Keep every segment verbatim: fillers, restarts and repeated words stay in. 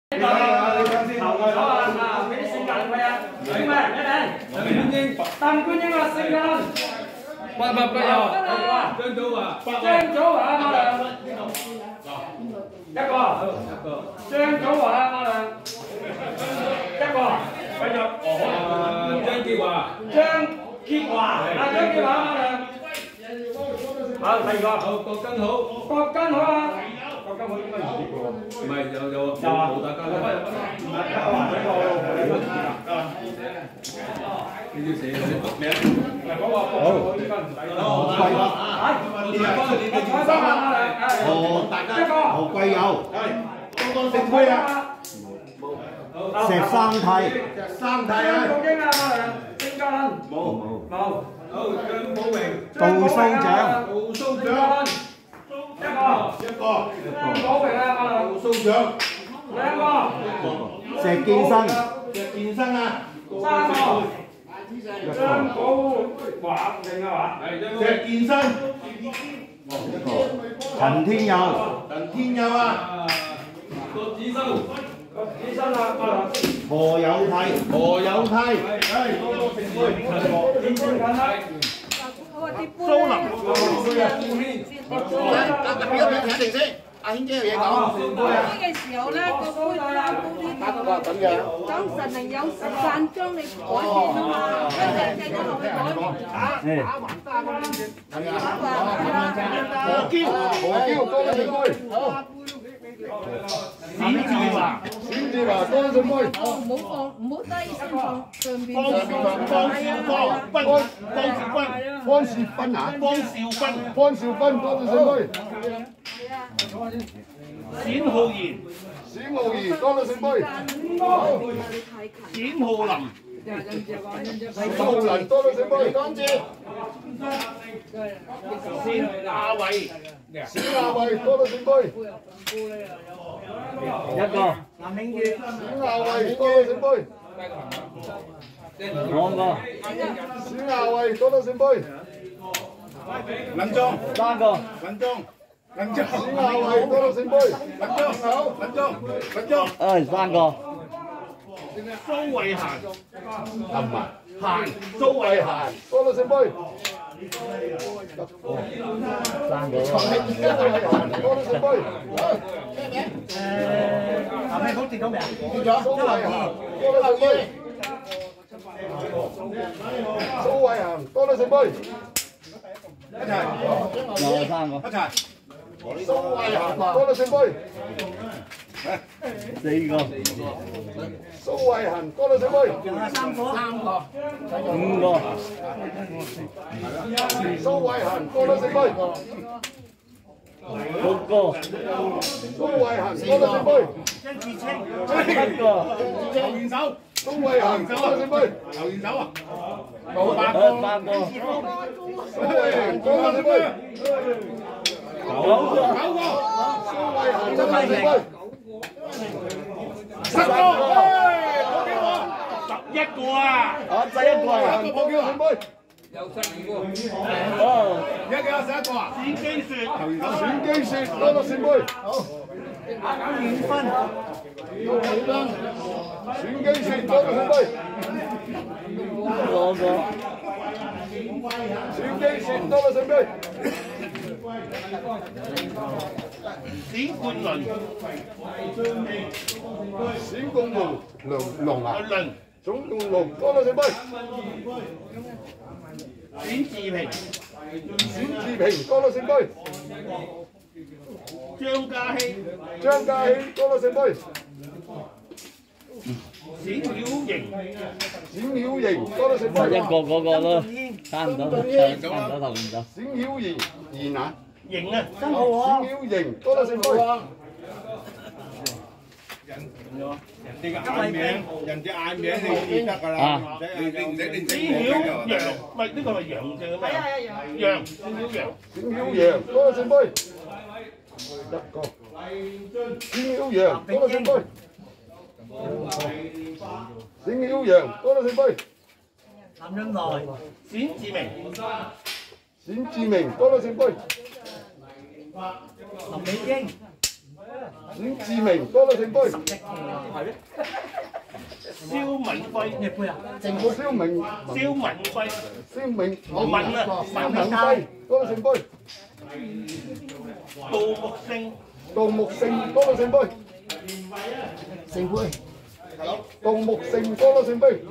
頭咗啊！俾啲性格佢啊！點咩？一定。鄧冠英啊，性格。不不不有。張祖華。張祖華馬良。一個。張祖華馬良。一個。繼續。哦。張傑華。張傑華。啊，張傑華馬良。好，第二個。好，郭根好。郭根好啊。 國家應該唔知嘅喎，唔係有有有冇大家咧？唔係嘉華呢個我哋都知㗎。你要寫咩？唔係嗰個好應該唔使啦。貴啦嚇！連翻連連翻三萬啦！哦，大家一個何貴友係剛剛升區啊！石生替石生替啊！張國英啊，丁家倫冇冇冇。好，張寶榮杜蘇長杜蘇長。 一個，一個，張寶榮啊，馬良蘇長，兩個，石建生，石建生啊，三個，張寶華定啊嘛，石建生，一個，陳天佑，陳天佑啊，郭子修，郭子修啊，馬良，何有替，何有替，係多多成杯，點先緊啦？ 蘇林，俾個表情一定先。阿軒姐有嘢講。開嘅時候咧，個杯拉高啲。咁樣。咁神靈有時間將你改變啊嘛，跟住繼續落去改。打橫打咁樣。係啊。何嬌，何嬌多咗隻杯。好。冼志華，冼志華多咗隻杯。哦，唔好放，唔好低身放上邊。方少方方少芬，方少芬啊，方少芬，方少芬多咗隻杯。係啊。冼浩然，冼浩然多咗隻杯。冼浩林。 蘇浩林多咗隻杯，乾姐。冼亞偉，冼亞偉多咗隻杯。一個。南興宇。冼亞偉多咗隻杯。兩個。冼亞偉多咗隻杯。林莊。三個。林莊。林莊。冼亞偉多咗隻杯。林莊好。林莊。林莊。誒，三個。 蘇慧嫻，唔係嫻，蘇慧嫻多咗隻杯，三個，蘇慧嫻多咗隻杯，誒，後尾好跌到未啊？跌咗，蘇慧嫻多咗隻杯，蘇慧嫻多咗隻杯，一齊，有三個，一齊，蘇慧嫻多咗隻杯。 四個，蘇慧嫻多咗隻杯，三個，三個，五個，蘇慧嫻多咗隻杯，六個，蘇慧嫻多咗隻杯，張志清，七個，球員手，蘇慧嫻多咗隻杯，球員手啊，冇八個，八個，蘇慧嫻多咗隻杯，九個，九個，蘇慧嫻多咗隻杯。 十個，好幾個，十一個啊！啊，十一個啊！一個報叫杯，有十二個。哦，而家幾多？十一個啊！冼基雪，冼基雪多咗四杯。好，五分，五分，冼基雪多咗四杯。兩個，冼基雪多咗四杯。 冼冠倫，冼冠龍龍龍啊，總共龍多咗隻杯。冼志平，冼志平多咗隻杯。張家熙，張家熙多咗隻杯。冼曉瑩，冼曉瑩多咗隻杯。一個嗰個咯，差唔多，差唔多頭唔到。冼曉瑩，賢啊！ 型啊，真好啊！冼曉瑩多咗隻杯。人哋嘅眼名，人哋眼名你記得㗎啦。你你唔使你整我嘅。冼曉陽，唔係呢個係楊嘅咩？係啊係啊楊。冼曉陽，冼曉陽多咗隻杯。一個。冼曉陽多咗隻杯。冼曉陽多咗隻杯。譚俊來，冼志明，冼志明多咗隻杯。林美英， 伍志明多多聖杯。 蕭文輝咩杯啊？ 政府蕭明蕭文輝， 蕭明我問啊， 蕭明輝多多聖杯。 杜木勝， 杜木勝多多聖杯。聖杯。杜木勝多多聖杯。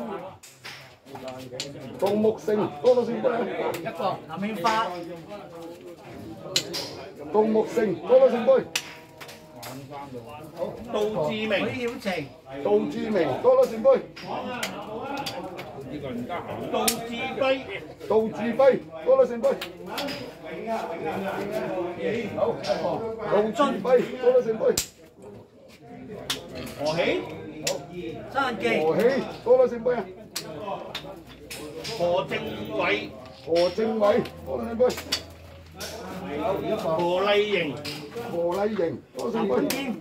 杜木勝多多聖杯。一個南面花。杜木勝多多聖杯。 杜志明， 許曉晴，杜志明多多聖杯。 杜志輝， 杜志輝多多聖杯。杜俊輝多多聖杯。 何喜， 生記，何喜多多聖杯啊。 何正偉， 何正偉多多聖杯。 何麗瑩， 何麗瑩多多聖杯。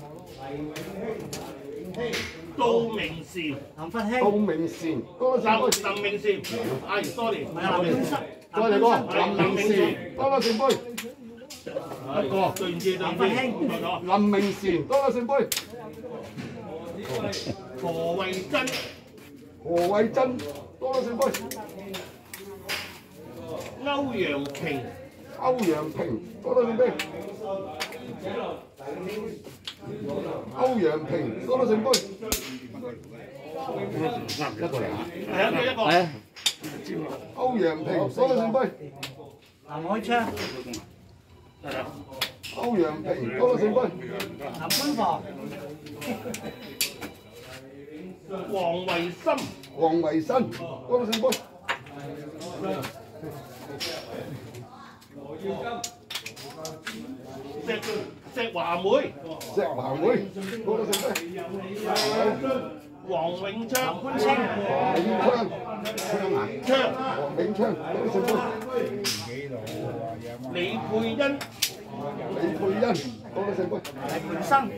杜明善， 林佛興，杜明善多多聖杯。 林明善，哎，sorry， 再嚟個林明善多多聖杯。一個對唔住對唔住， 林明善多多聖杯。 何慧珍， 何慧珍多多聖杯。 歐陽瓊， 歐陽平多多聖杯。歐陽平多多聖杯。一個嚟啊！ 係啊，一個。 係啊。歐陽平多多聖杯。 藍海昌。 歐陽平多多聖杯。 藍潘房。 黃維森， 黃維新多多聖杯。 石石華妹， 石華妹多多聖杯。 黃永昌， 潘清， 永昌，昌啊， 昌， 黃永昌多多聖杯。 李佩欣， 李佩欣多多聖杯。 黎培生，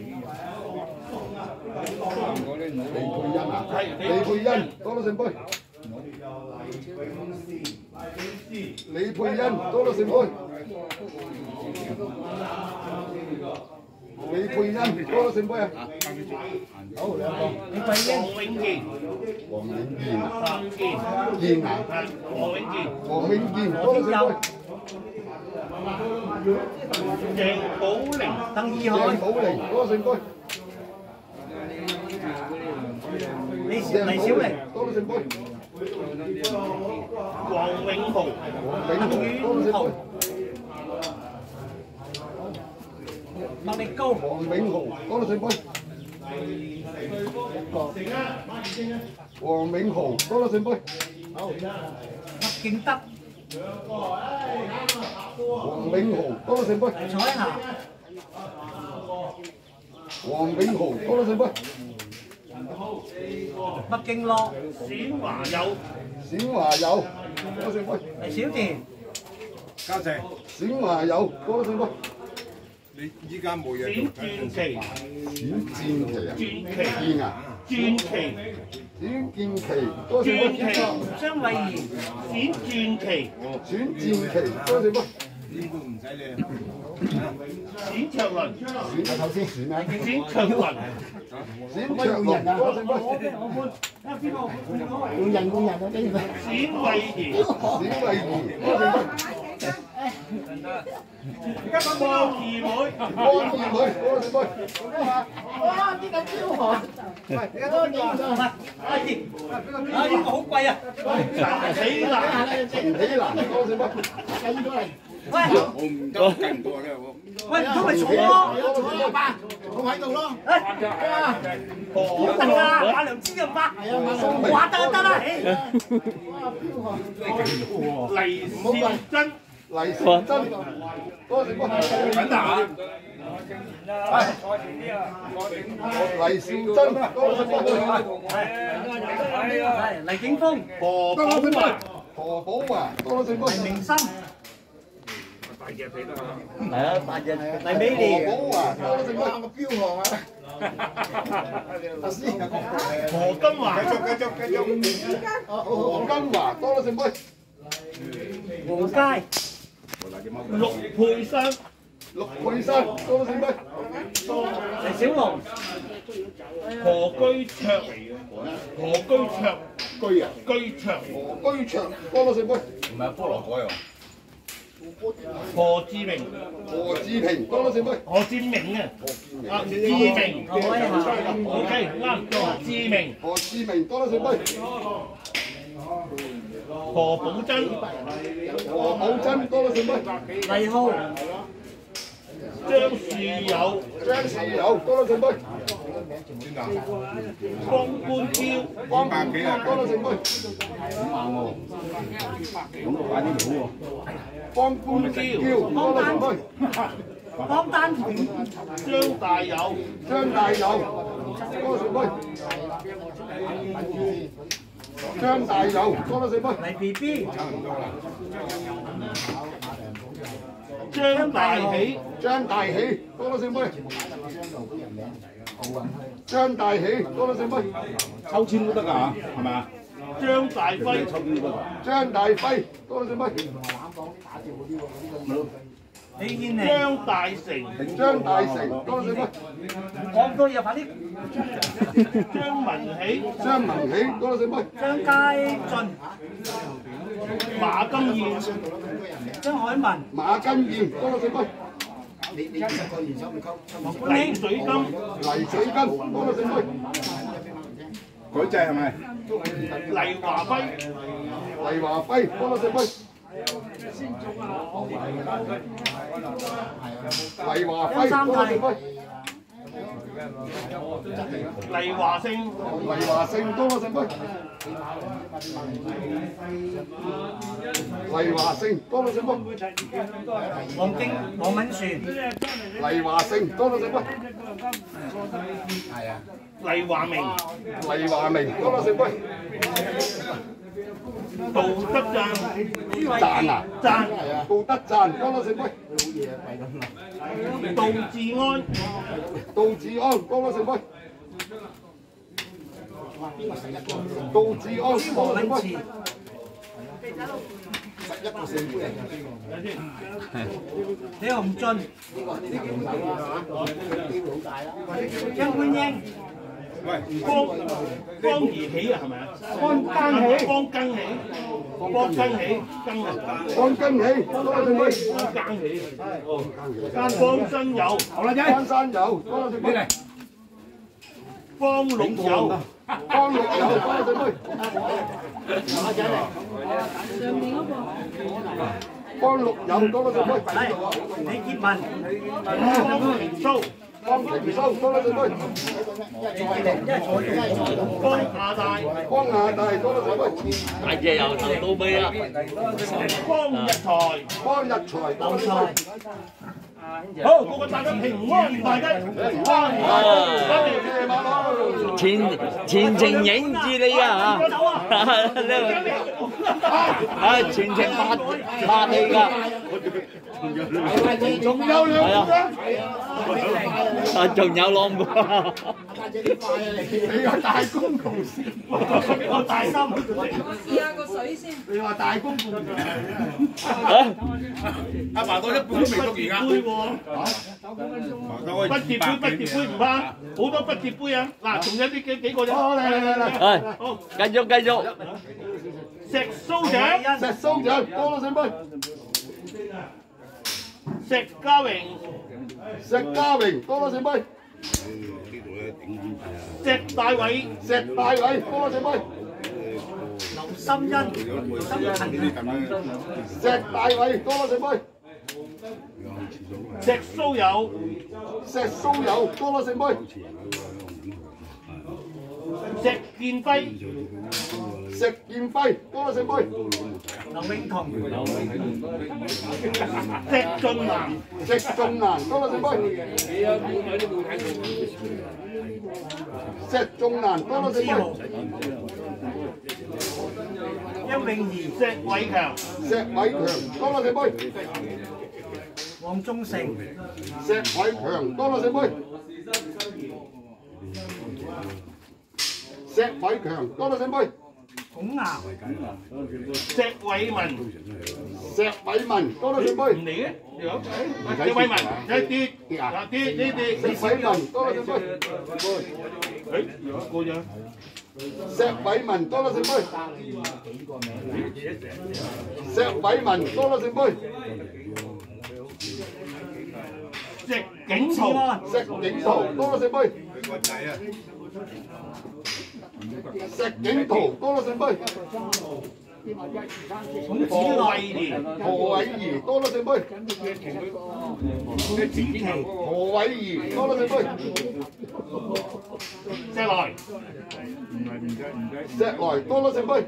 李佩欣啊，李佩欣多多聖杯。李佩欣多多聖杯。李佩欣多多聖杯啊！好兩個。 李慧英， 黃永健， 黃永健啊， 白健， 健啊， 黃永健， 黃永健多多聖杯。 鄭寶玲， 鄧義海， 鄭寶玲多多聖杯。 李鄭黎小玲， 多多聖杯。 黃永豪， 黃永豪多多聖杯。 麥力高， 黃永豪多多聖杯。黃永豪多多聖杯。 麥敬德， 黃永豪多多聖杯。 彩霞， 黃永豪多多聖杯。 麥敬樂， 冼華友， 冼華友多多聖杯。 黎小田， 嘉誠， 冼華友多多聖杯。 你依家冇嘢冼做。 傳奇， 冼戰旗啊， 傳奇， 劍啊， 傳奇， 冼劍旗多謝傳奇， 張慧儀， 冼傳奇， 冼戰旗多謝乜？ 呢個唔使你。 冼卓倫， 選頭先選啊， 冼卓倫， 冼卓倫多謝乜？ 換人換人啊！跟住佢， 冼慧儀， 冼慧儀多謝乜？ 方二妹， 方二妹多謝乜？ 哇！呢個超寒，喂，你多幾個？阿傑，啊呢個好貴啊！ 陳喜蘭， 陳喜蘭多謝乜？ 計過嚟，喂我唔得，計唔到啊！我。 喂，唔通咪坐咯？ 多謝乜？ 爸，坐喺度咯。誒，哇！好得㗎，馬良知咁巴，話得就得啦， 黎少珍， 黎兆珍多謝乜？ 等下。 黎兆珍多謝乜？ 係黎景峰， 何寶華， 何寶華多謝乜？ 黎明生，係啊，八日黎美何蓮， 寶華多謝乜？ 個標行啊！ 阿師， 何金華， 繼續繼續繼續。 何金華多謝乜？ 黃佳， 陸佩珊， 陸佩珊多多聖杯， 陳小龍、 何居卓，何居卓， 居啊， 居卓， 何居卓多多聖杯， 唔係菠蘿改喎。 何志明， 何志平多多聖杯， 何志明啊，啊志明何威下， ，OK 啱，何志明， 何志明多多聖杯， 何寶珍， 何寶珍多多聖杯， 黎浩、 張樹友， 張士友多多聖杯， 江官嬌， 江百幾啊多多聖杯，江官嬌多多聖杯， 江丹彤、 張大友， 張大友多多聖杯，張大友多多聖杯， 黎 B B、 張大喜， 張大喜多多聖杯，張大喜多多聖杯， 抽籤都得㗎嚇，係咪啊？ 張大輝， 張大輝多多聖杯， 李燕妮、 張大成， 張大成多多聖杯， 講多嘢快啲， 張文喜， 張文喜多多聖杯， 張佳俊、 馬金燕， 張海文、 馬根燕多多聖杯， 黃冠黎興、 水金， 黎水根多多聖杯， 改制係咪？ 黎華輝， 黎華輝多多聖杯，黎華輝多多聖杯， 黎華勝， 黎華勝多多聖杯，黎華勝多多聖杯， 黃敬、黃敏璇、 黎華勝多多聖杯， 黎華明， 黎華明多多聖杯， 杜德贊， 讚啊贊， 杜德讚多多聖杯， 杜志安， 杜志安多多聖杯，杜志安多多聖杯。 李鴻俊、張冠英、 江江怡喜啊，係咪啊？ 江更喜， 江更喜，江更喜，更啊， 江更喜多多聖杯， 江更喜，哦，江新友，好啦江山友多多聖杯， 江陸友， 江陸友多多聖杯，江陸友多多聖杯， 李傑文、 江平蘇， 江平修多多聖杯， 江亞大， 江亞大多多聖杯， 大隻由頭到尾啦。 江日財， 江日財多多聖杯。 好，個個大家平安大吉，平安大吉， 謝馬騮。 全全程影住你啊嚇！啊，全程拍拍你㗎。 仲有兩個， 啊，仲有兩個。 你話大公共事， 我大心。 試下個水先。 你話大公共事。 阿爸到一半都未讀而家。 杯喎，不接杯不接杯唔怕，好多不接杯啊！嗱，仲有啲幾幾個啫。 好嚟嚟嚟嚟， 係， 好， 繼續繼續。 石蘇長， 石蘇長多多聖杯， 石家榮， 石家榮多多聖杯， 石大偉， 石大偉多多聖杯， 劉心欣、心陳、 石大偉多多聖杯， 石蘇友， 石蘇友多多聖杯， 石建輝， 石建輝多多聖杯， 劉永彤、 石俊南， 石仲南多多聖杯，石仲南多多聖杯， 邱永儀、 石偉強， 石偉強多多聖杯， 黃忠成、 石偉強多多聖杯，石偉強多多聖杯， 孔牙、 石偉文， 石偉文多多聖杯， 唔嚟嘅，有石偉文，一啲跌啊啲呢啲， 石偉文多多聖杯， 誒有一個啫， 石偉文多多聖杯，石偉文多多聖杯， 石景圖， 石景圖多多聖杯。石景圖多多聖杯， 何偉賢， 何偉儀多多聖杯，何偉儀多多聖杯， 石來， 石來多多聖杯，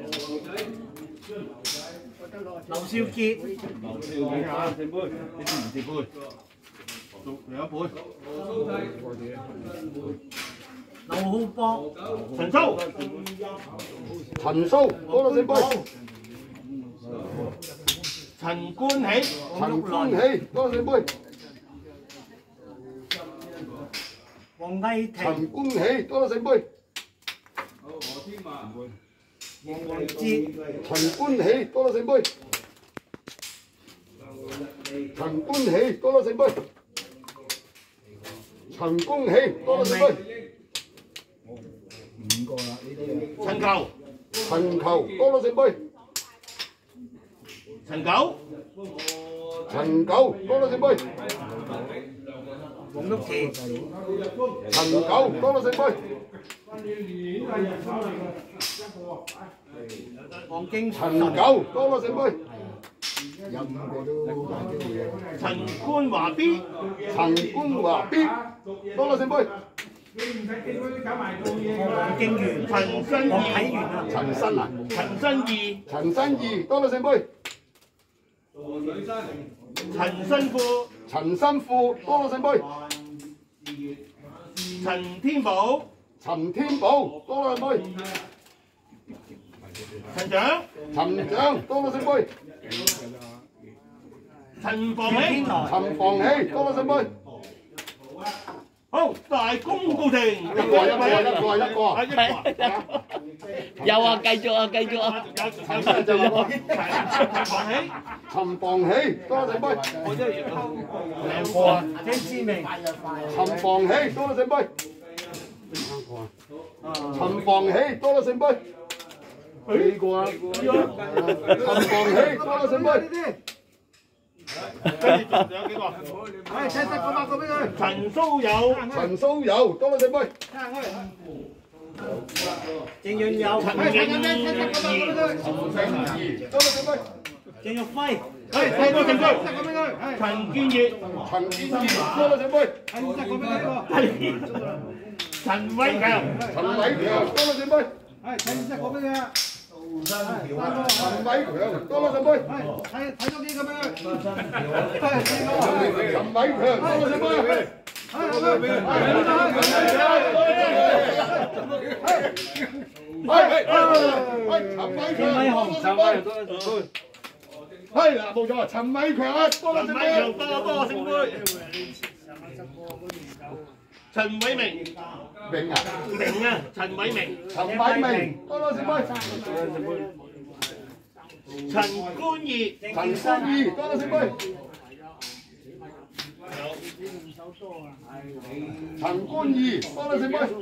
劉少傑、 睇下聖杯，呢啲唔是杯，仲有一杯， 劉浩博、 陳蘇， 陳蘇多多聖杯， 陳冠喜， 陳冠喜多多聖杯， 黃毅庭、 陳冠喜多多聖杯， 黃宏哲、 陳冠喜多多聖杯，陳冠喜多多聖杯，陳冠喜多多聖杯。 陳球， 陳球多多聖杯， 陳九， 陳九多多聖杯， 黃玉琪、 陳九多多聖杯， 黃敬陳九多多聖杯， 陳冠華 B， 陳冠華 B 多多聖杯， 黃敬元、 陳新黃義， 啟源啊， 陳新啊， 陳新義， 陳新義多多聖杯， 陳新富， 陳新富多多聖杯， 陳天寶， 陳天寶多多聖杯， 陳長， 陳長多多聖杯， 陳房喜， 陳房喜多多聖杯， 好大功告成，一一個一個一個一個， 啊一個， 有啊，繼續啊，繼續啊， 有有就有陳房喜， 陳房喜多多聖杯， 兩個啊， 張志明、 陳房喜多多聖杯，陳房喜多多聖杯，幾個啊？陳房喜多多聖杯。 跟住仲有幾個？ 唉，睇得嗰百個俾佢。 陳蘇友， 陳蘇友多多聖杯， 鄭潤友、 陳敬怡， 多多聖杯， 鄭玉輝、 係四個證據。陳建業， 陳建業多多聖杯， 陳偉強， 陳偉強多多聖杯， 係睇得嗰俾佢。 陳偉強多多聖杯， 睇睇多啲咁樣。 陳偉強多多聖杯。係啦，冇錯，陳偉強啊，多多聖杯， 多多聖杯。陳偉明， 明啊， 明啊，陳偉明， 陳偉明多多聖杯， 陳冠義， 陳冠義多多聖杯，陳冠義多多聖杯。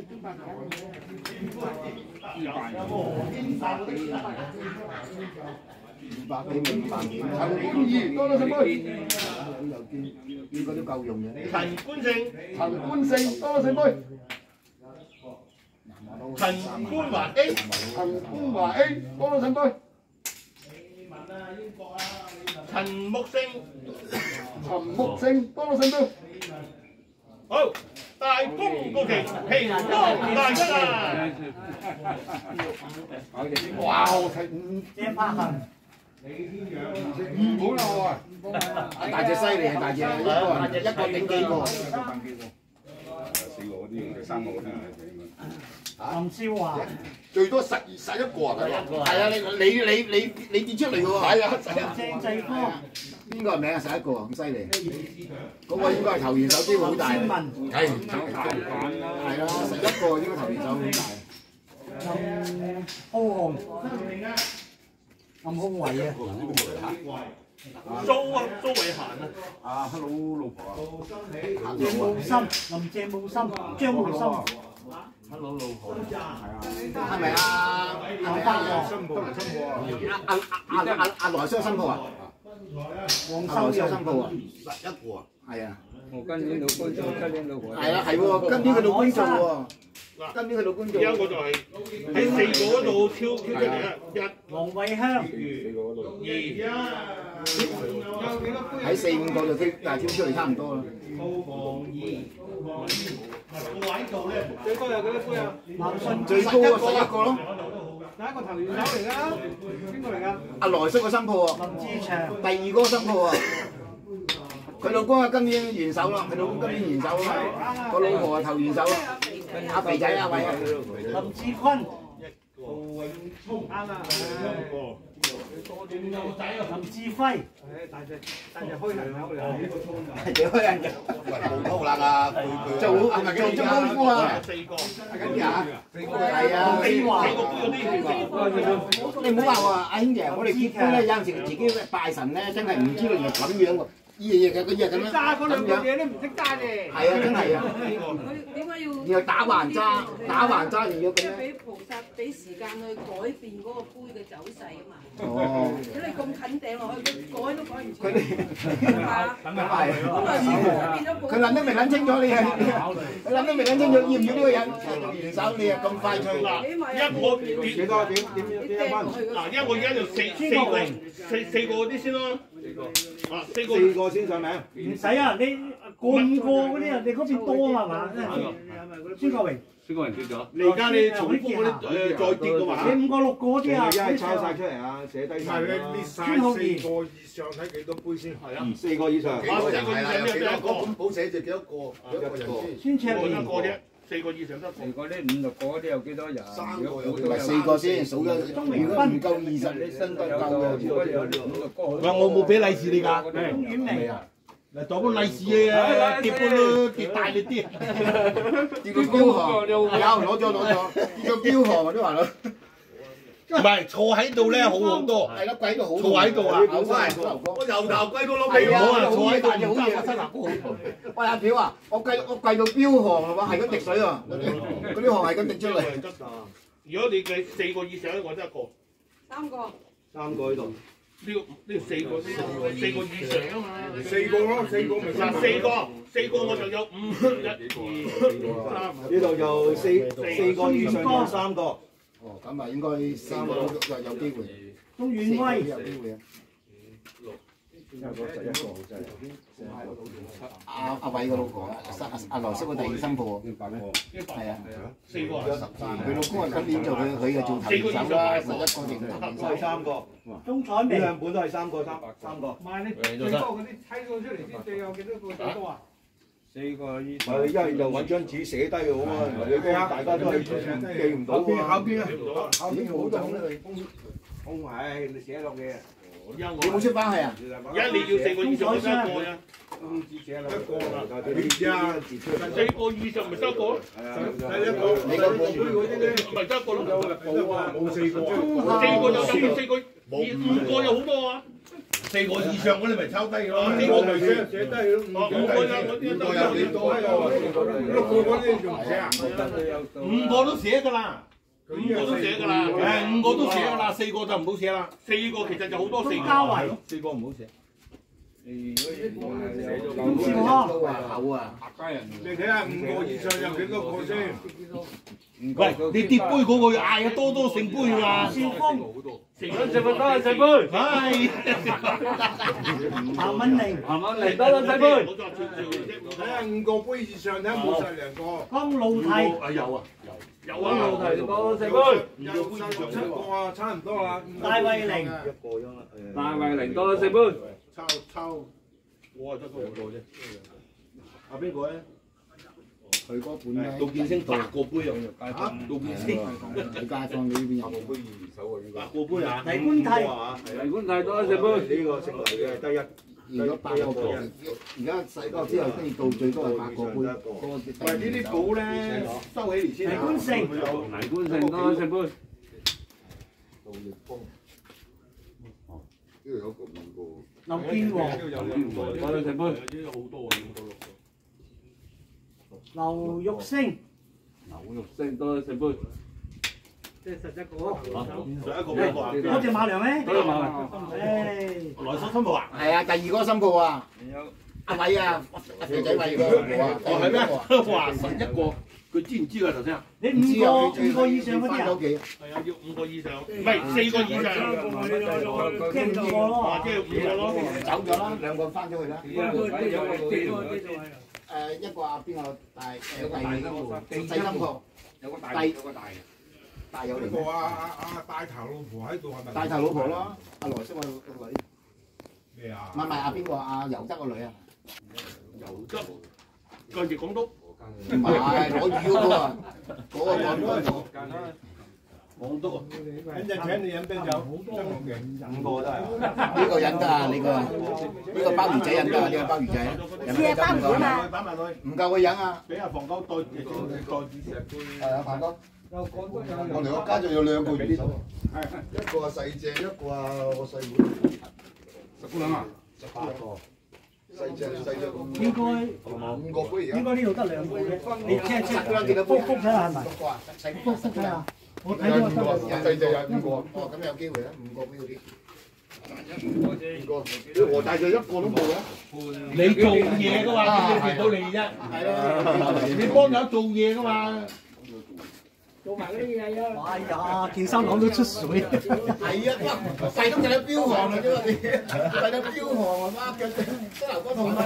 陳冠義多多聖杯，應該都夠用嘅。 陳冠勝， 陳冠勝多多聖杯， 陳冠華 A， 陳冠華 A 多多聖杯， 陳木勝， 陳木勝多多聖杯。 好，大功告成，平安大吉啊！ 哇！陳謝柏恒。 唔好啦我啊，大隻犀利啊！大隻，一個一個頂幾個。 四個嗰啲，三個嗰啲林少華， 最多十二十一個啊！係啊，你你你你你跌出嚟喎！係啊， 鄭濟科， 邊個名啊？十一個咁犀利，嗰個應該係球員手機會好大。係，係啦，十一個應該球員手好大。 浩雄，暗空位啊， 蘇啊，蘇偉賢啊， 啊，hello 老婆啊， 鄭慕森，林鄭慕森，張慕森。 hello 老婆，係啊， 係咪啊？阿伯新抱新抱啊， 阿阿阿阿阿來叔新抱啊？ 黃阿來叔修新抱啊？ 一個啊， 係啊， 我今年老公做，今年老婆。 係啊，係喎，今年佢老公做喎，今年佢老公做。 而家我就係喺四個嗰度挑挑出嚟啊，一、 黃偉香， 二， 喺四五個就挑，但係挑出嚟差唔多啦。 最高有幾多杯啊？ 南信最高啊，十一個咯。 第一個頭元首嚟㗎，邊個嚟㗎？ 阿來叔個新抱啊， 林志祥， 第二個新抱啊。佢老公啊，今年元首啦，佢老公今年元首啦，個老婆啊頭元首啦，阿肥仔阿偉啊。 林志坤， 啱啊！ 林志輝， 大隻大隻開人口嚟， 係幾開人嘅？ 冇偷懶啊，佢佢做係咪做做功夫啊？ 四個， 跟住啊，係啊。 四個四個杯嗰啲， 你唔好話喎，阿兄爺，我哋結婚咧有陣時自己拜神咧，真係唔知道原來咁樣喎，依嘢嘅嗰啲係咁樣。 揸嗰兩個咁樣嘢都唔識揸嘅。 係啊，真係啊。 佢點解要？ 然後打橫揸，打橫揸仲要咁即係樣。 俾菩薩俾時間去改變嗰個杯嘅走勢啊嘛。 哦。 如果你咁近掟落去，佢改都改唔切。 佢哋係嘛？ 咁啊係。 咁啊，變咗佢諗都未諗清楚，你係佢諗都未諗清楚，要唔要呢個人元首？你又咁快脆？ 起碼一我幾多點點你點一蚊？ 掟落去嗰嗱，因為我而家就四四個四四個嗰啲先咯，啊四個四個先上名。 唔使啊，你過五個嗰啲啊，你嗰邊多啊嘛，孫國榮， 邊個人跌咗？ 你而家你重複嗰啲誒再跌嘅話， 你五個六個嗰啲啊， 而家係抄晒出嚟啊，寫低晒。 孫浩然， 上睇幾多杯先？係啊， 四個以上。 幾個人係啦，幾多個？ 本簿寫住幾多個？幾多個人先？ 孫卓我一蓮， 個啫，四個以上得個。 如果呢五六個嗰啲有幾多人？ 三個有唔係四個先，數咗。如果唔夠二十，你身都夠嘅。 如果有五六個， 喂，我冇俾利是你㗎。 鍾婉薇， 嗱，當個利是啊，跌半咯，跌大力啲。 跌個標行，有攞咗攞咗，跌個標行我都話啦。 唔係坐喺度咧，好好多。 係咯，貴到好。 坐喺度啊！ 牛哥係牛哥。 我由頭貴到攞係啊， 啊！ 坐喺坐喺度度好嘢，新南哥好。喂阿表啊，我計我計到標行啦喎，係咁滴水啊！嗰啲行係咁滴出嚟。 如果你計四個以上咧，我得一個。 三個。 三個喺度。 呢個呢個四個四個以上啊嘛。 四個咯，四個咪嗱四個四個我就有五一二三。 呢度就四四個以上有三個。 哦，咁啊應該三個就有機會。 鍾遠威， 有機會啊！ 一個十一個好真係。 阿阿偉個老婆啊，阿阿羅叔個第二新抱喎。係啊。 四個啊！ 佢老公啊，今年做佢佢就做頭手啦，十一個定頭都係三個。呢鍾彩明， 兩本都係三個三三個。 唔係你最多嗰啲猜到出嚟先，最有幾多個最多啊？ 四個以上。一係就揾張紙寫低好啊，你驚大家都係記唔到啊。考邊啊？考邊好多空係你寫落嘅。 你冇出翻去啊？ 而家你要四個以上得一個呀。 一個啦，你家字出嚟。 四個以上咪得一個咯。 係啊，第一個你個寶貝嗰啲咧， 咪得一個咯。 冇啊，冇四個。 四個有四四個，五個有好多啊。四個以上嗰啲咪抄低咯。四個咪寫寫低咯。五個有嗰啲都有幾多？六個嗰啲仲唔寫啊？五個都寫㗎啦。五個都寫㗎啦，誒五個都寫㗎啦，四個就唔好寫啦。四個其實就好多四個。 嘉維， 四個唔好寫。 鍾兆康， 厚啊！ 你睇下五個以上有幾多個先？ 喂，你跌杯嗰個要嗌啊，多多聖杯啊！ 邵峰， 食咗食咪多聖杯。 係。 彭敏玲， 慢慢嚟，多多聖杯。 睇下五個杯以上，睇下冇晒兩個。 江露娣， 啊有啊有有老啊。 提多多聖杯。 有三十七個啊，差唔多啦。 戴慧玲， 一個啫嘛。 大衛靈多多聖杯。 抄抄，我係得個個啫。啊邊個咧？ 佢嗰本咧， 杜建升八個杯有嚇？ 杜建升佢街坊你呢邊有冇？ 八個杯啊！ 嗯黎冠係黎冠提多多聖杯。 呢個姓黎嘅得一。 如果八個個，而家細個之後跟住到最多係八個杯。 喂，呢啲簿咧收起嚟先。 黎冠成， 黎冠成多多聖杯。 呢度有個五個。 劉建華、 我哋成杯。 劉玉星、 牛肉星多成杯。 即係十一個。 十一個邊個啊？ 嗰隻馬良咧？ 嗰隻馬良。 誒， 來收新抱啊？ 係啊，第二個新抱啊。阿偉啊，阿肥仔偉個抱啊。 哦係咩？哇！十一個，佢知唔知㗎頭先啊？ 你五個五個以上嗰啲啊？ 係啊，要五個以上，唔係四個以上。 即係五個咯。 即係五個咯。 走咗啦，兩個翻咗去啦。誒一個啊邊個大誒第第細新抱，有個大有個大大有嚟。 個啊啊啊大頭老婆喺度係咪？ 大頭老婆咯，阿羅叔個個女。 咩啊？ 唔係唔係阿邊個阿尤德個女啊？ 油汁，跟住港督。 唔係攞魚嗰個啊，嗰個講講講。 港督啊！一陣請你飲冰酒，真好嘅。 五個都係。 呢個飲得啊，呢個呢個鮑魚仔飲得啊，呢個鮑魚仔。飲咩鮑魚啊？ 打埋佢， 唔夠佢飲啊！ 俾阿房哥代代代主石杯。 係啊，飯哥。 我哋個家仲有兩個元首，一個係細隻，一個係我細妹。十姑娘啊？十八個。細隻細隻個。 應該五個杯而家。 應該呢度得兩個嘅。你 check check 福福睇下係咪？ 六個啊，細福福睇下。我睇有到五個，細隻有五個。 哦，咁有機會啦，五個杯嗰啲。 五個，我大隻一個都冇嘅。 你做嘢噶嘛？點見到你啫？ 係咯， 你幫手做嘢噶嘛？ 做埋嗰啲嘢啊！哎呀，件衫攞到出水。 係啊，哇！細都睇到飆汗啦，啫嘛你，睇到飆汗啊媽嘅，膝頭哥痛啊！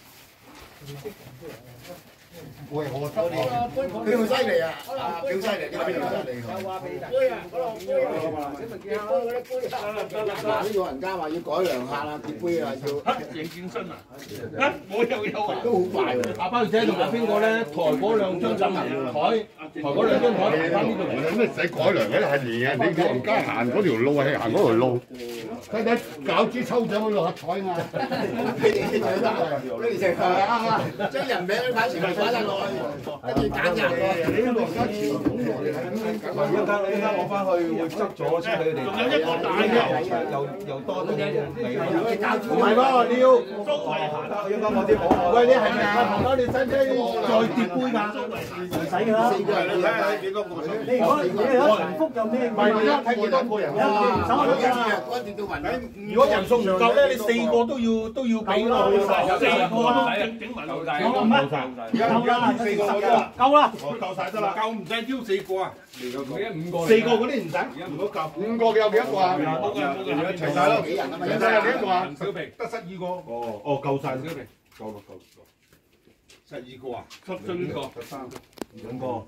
喂，我得你， 佢好犀利啊！啊，幾犀利，呢個邊度犀利？ 杯啊，嗰度杯啊，你咪見下嗰啲杯啊。 嗱，啲老人家話要改良下啦，啲杯啊要。 影健身啊！啊，我又有啊， 都好快喎。 阿包仔同埋邊個咧？抬嗰兩張枕頭台，抬嗰兩張台抬翻呢度嚟。 有咩使改良嘅？係連啊！你老人家行嗰條路係行嗰條路，睇睇餃子抽獎嗰六合彩啊！ 佢哋最得啊！佢哋成係啊，將人名都擺全部擺晒落去，跟住揀人喎。 你老人家傳統喎，你睇一間一間我翻去會執咗出佢哋。 仲有一個大嘅， 又又多咗味。 唔係喎，你要周圍行。 一間我啲冇。 喂，你係咪啊？朋友，你使唔使再疊杯㗎？ 唔使㗎啦。 四個人，你睇下幾多個？ 你如果你有重複就咩？ 唔係，而家睇幾多個人啊？ 手嗰啲啊。 如果人數唔夠咧，你四個都要都要俾咯。四個都整整埋夠晒。 夠咩？夠啦，四個夠啦。夠啦。 我夠晒得啦。夠唔使挑四個啊？ 五個。 四個嗰啲唔使。如果夠五個有幾多個啊？冇嘅冇嘅，齊晒咯。齊晒有幾多個啊？ 小平得十二個。哦哦，夠晒。小平夠啦夠。十二個啊？十三個。十三個。兩個。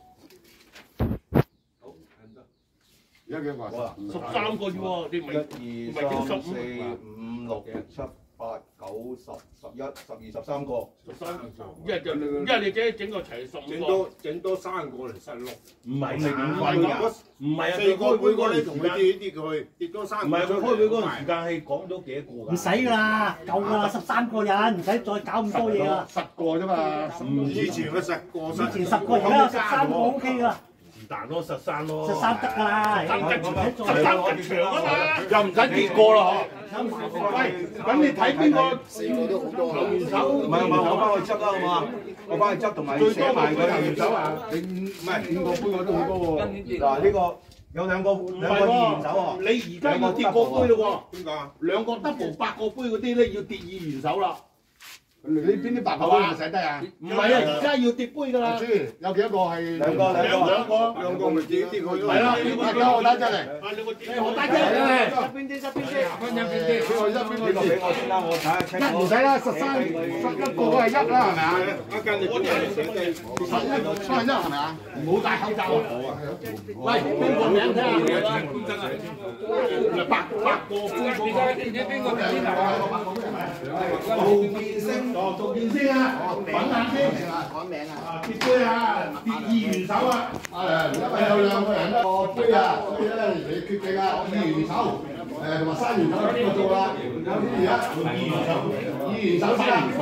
而家幾多個啊？十三個啫喎，你唔係一二三四五六七八九十十一十二十三個。 十三個。一日就一日你整整個齊十五個。整多整多三個嚟十六。唔係唔係啊！唔係啊！四個每個你同佢跌跌佢跌多三個。唔係佢開會嗰陣時間係講咗幾多個㗎？ 唔使㗎啦，夠㗎啦，十三個人，唔使再搞咁多嘢啦。 十個啫嘛。以前嘅十個。 以前十個，而家有十三個 O K 㗎啦。 彈咯，十三咯， 十三得㗎啦， 十三極強啊嘛，又唔使跌過啦嗬。喂，咁你睇邊個？四個都好多啊。元首， 唔係唔係，我翻去執啦好嘛？我翻去執同埋寫埋佢元首啊。 你唔係五個杯我都好多喎。 嗱呢個有兩個兩個元首喎。 你而家要跌個杯咯喎。點解？兩個 double 八個杯嗰啲咧要跌二元首啦。你邊啲白球杯唔使得啊？唔係啊，而家要跌杯㗎啦。知有幾多個係？兩個兩個兩個兩個咪跌跌佢咯。係啦，大家我單出嚟。你我單出嚟啦。側邊啲側邊啲。側邊啲。佢話側邊嗰啲。 俾我先啦，我睇下清。 一唔使啦，十三十一個都係一啦，係咪啊？一間你嗰啲係十一，十一係咪啊？唔好戴口罩啊！喂，邊個名聽下？真係。八八個杯嗰個。邊個名先啊？杜建升。哦，杜建升啊，揾下先，改名啊，跌杯啊，跌二元首啊，誒，因為有兩個人一個杯啊，所以咧你決定啊，二元首，誒同埋三元首邊個做啦？而家二元首，二元首先啊，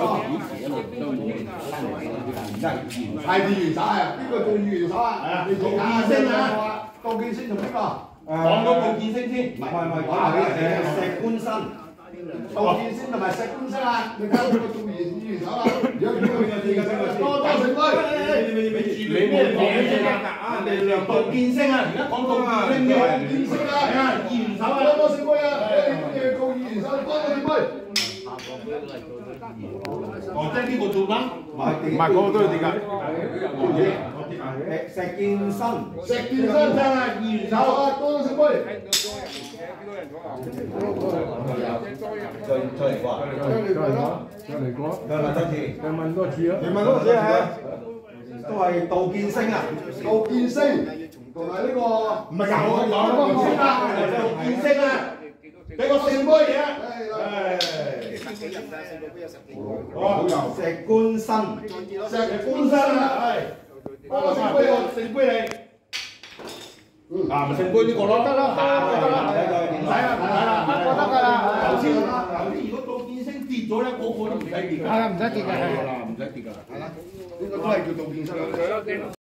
係二元首啊，邊個做二元首啊？杜建升啊，杜建升同邊個？ 講嗰個見星先。 唔係唔係，講下誒石官身。杜建升同埋石官身啊！ 你交個做完完手啦，如果唔係多多成威。 你咩講先啊？你兩杜建升啊！而家講杜建升嘅建升啊，係啊，二元手啊， 多多成威啊！你你告二元手，多多成威。 哦，即係呢個做啦。 唔係唔係，嗰個都要跌㗎。誒石建生， 石建生真係二元手啊，多多成威。 再再嚟過， 再嚟過啦， 再嚟過，再問多次， 再問多次啊！ 你問多次係都係杜建升啊， 杜建升同埋呢個唔係由我講先啦，杜建升啊，俾個聖杯嘢。 哦，石官生， 石官生啊，係，幫我聖杯我聖杯你。啊，咪聖杯呢個咯，得啦，得啦，唔使啦，唔使啦，得啦，得啦。頭先頭先如果杜建升跌咗咧，個個都唔使跌㗎。係啊，唔使跌㗎，係啦，唔使跌㗎。係啦，呢個都係叫杜建升。